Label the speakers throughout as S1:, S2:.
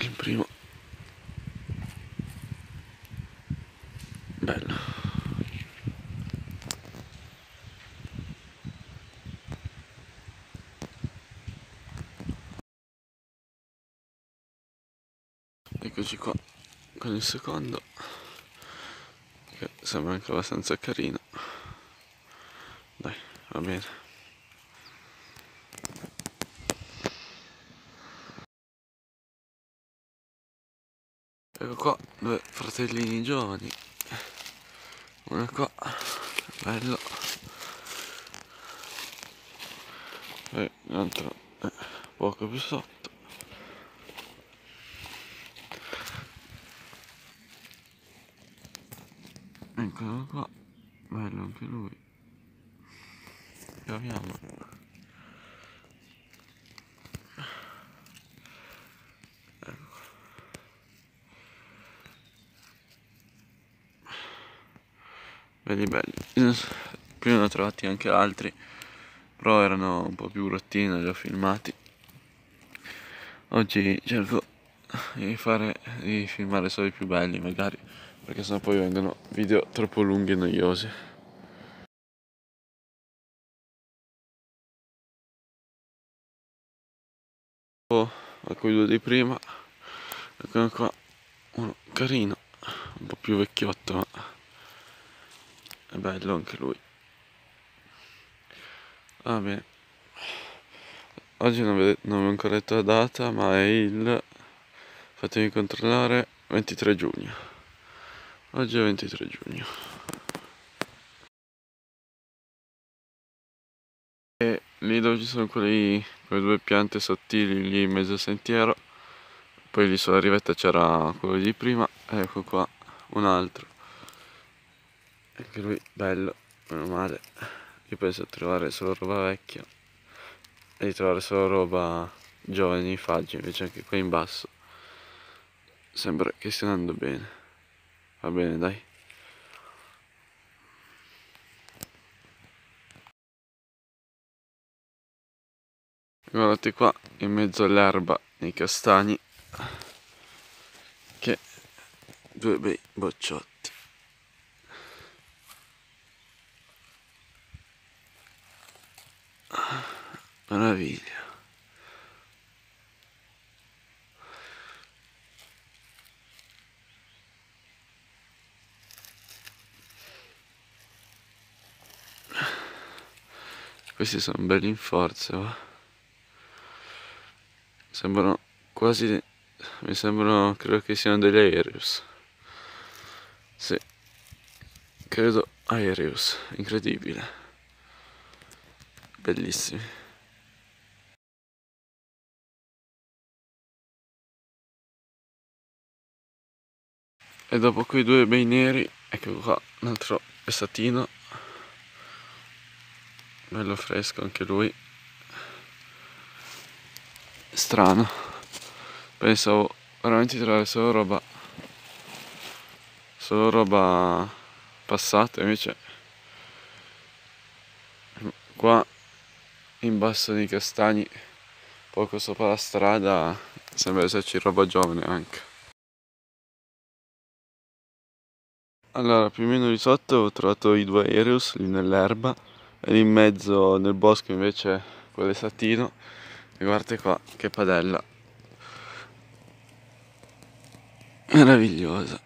S1: il primo bello. Eccoci qua con il secondo, che sembra anche abbastanza carino. Dai, va bene. Ecco qua due fratellini giovani, uno qua, bello, e l'altro poco più sotto. Eccolo qua, bello anche lui. Caviamo. Ecco. Belli belli. Prima ne ho trovati anche altri, però erano un po' più bruttini, li ho filmati. Oggi cerco di filmare solo i più belli magari, perché sennò poi vengono video troppo lunghi e noiosi. A quello di prima, eccolo qua, uno carino, un po' più vecchiotto, ma è bello anche lui. Va bene, oggi non vi ho ancora detto la data, ma è il, fatemi controllare, 23 giugno. Oggi è 23 giugno. E lì dove ci sono quelle due piante sottili lì in mezzo al sentiero, poi lì sulla rivetta c'era quello di prima, ecco qua un altro, anche lui bello, meno male. Io penso di trovare solo roba vecchia e di trovare solo roba giovane in faggi, invece anche qua in basso sembra che stia andando bene. Va bene, dai. Guardate qua in mezzo all'erba, nei castagni, che due bei bocciotti. Meraviglia. Questi sono belli in forza, va. Sembrano quasi, mi sembrano, credo che siano degli Aereus. Sì, credo Aereus, incredibile. Bellissimi. E dopo quei due bei neri, ecco qua un altro pestatino, bello fresco anche lui. Strano, pensavo veramente di trovare solo roba passata, invece qua in basso nei castagni, poco sopra la strada, sembra esserci roba giovane anche. Allora, più o meno di sotto ho trovato i due Aereus lì nell'erba, e lì in mezzo nel bosco invece quell'esatino. E guardate qua, che padella meravigliosa.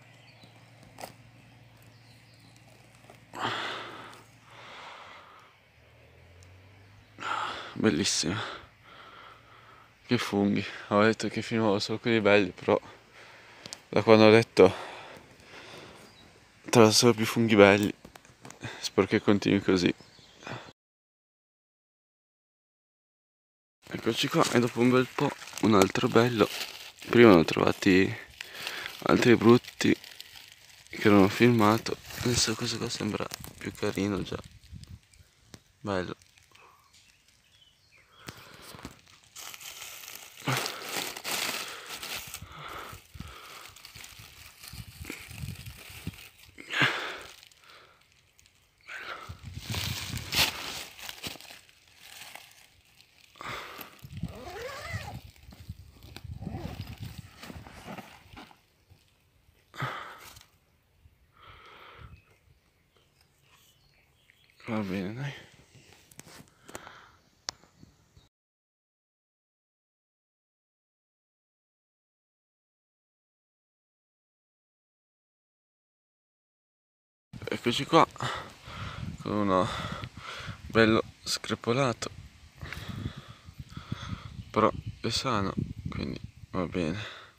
S1: Bellissima. Che funghi. Ho detto che filmavo solo quelli belli, però da quando ho detto trovo solo più funghi belli. Spero che continui così. Eccoci qua, e dopo un bel po' un altro bello. Prima ne ho trovati altri brutti che non ho filmato. Adesso questo qua sembra più carino già. Bello. Va bene, dai. Eccoci qua con uno bello screpolato, però è sano, quindi va bene.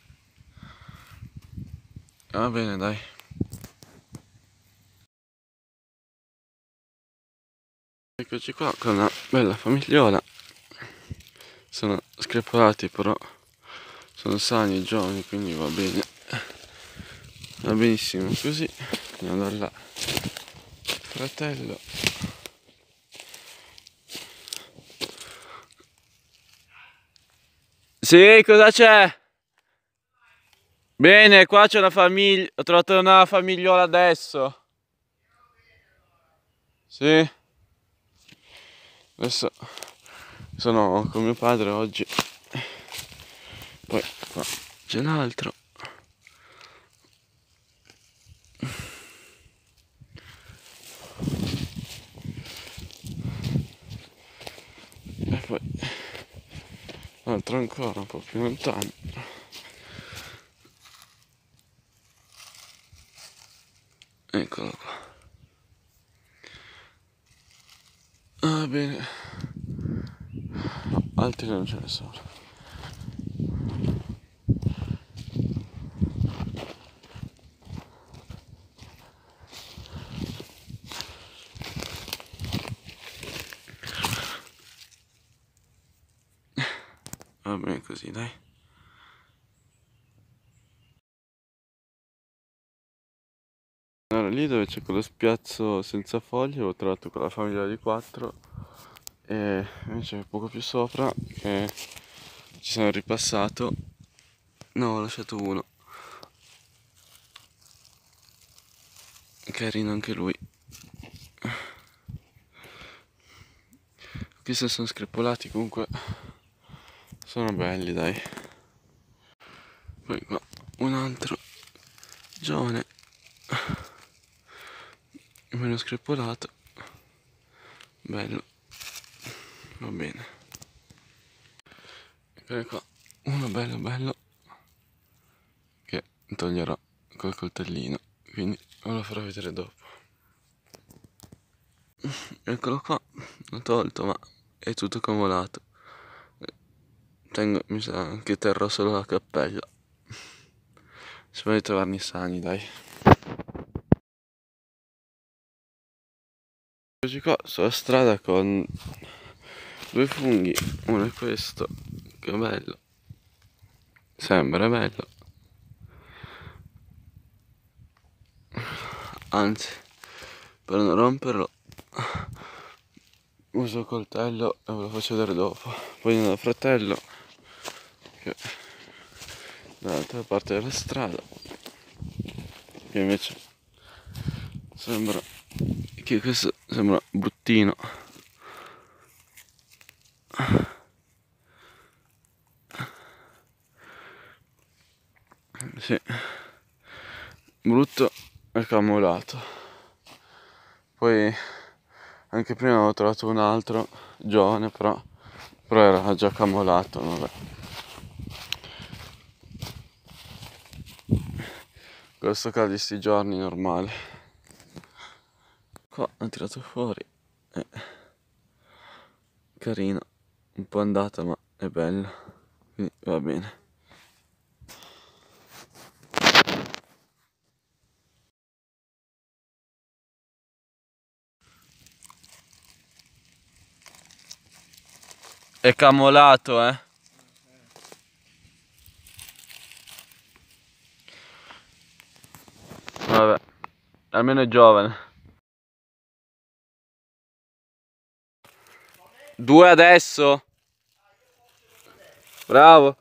S1: Va bene, dai. Eccoci qua con una bella famigliola. Sono screpolati, però sono sani e giovani, quindi va bene. Va benissimo così. Andiamo da là. Fratello. Sì, cosa c'è? Bene, qua c'è una famiglia. Ho trovato una famigliola adesso. Sì. Adesso sono con mio padre oggi. Poi qua c'è l'altro. E poi l'altro ancora un po' più lontano. Eccolo qua. Va bene. No, altri non ce ne sono. Va bene così, dai. Allora, lì dove c'è quello spiazzo senza foglie ho trovato quella famiglia di 4 e invece poco più sopra che ci sono ripassato, no, ho lasciato uno, carino anche lui. Questi sono screpolati, comunque sono belli, dai. Poi qua un altro giovane, meno screpolato, bello, va bene. Eccolo qua, uno bello bello che toglierò col coltellino, quindi ve lo farò vedere dopo. Eccolo qua, l'ho tolto, ma è tutto camolato. Mi sa che terrò solo la cappella. Spero di trovarli sani, dai. Eccoci qua sulla strada con due funghi. Uno è questo, che bello. Sembra bello. Anzi, per non romperlo uso il coltello e ve lo faccio vedere dopo. Poi nel fratello che è dall'altra parte della strada, che invece sembra che questo sembra bruttino. Sì, brutto e camolato. Poi anche prima avevo trovato un altro giovane, però era già camolato, vabbè. Questo caldo di sti giorni normale. Qua ho tirato fuori, carino, un po' andata ma è bello, quindi va bene. È camolato, eh. Vabbè, almeno è giovane. 2 adesso. Bravo.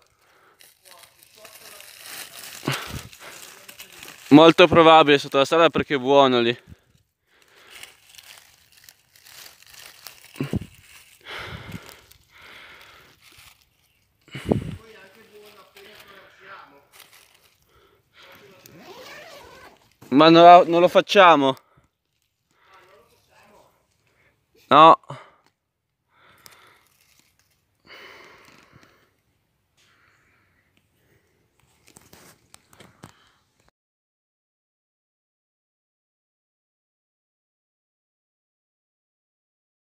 S1: Molto probabile sotto la strada perché è buono lì. Ma non lo facciamo. No.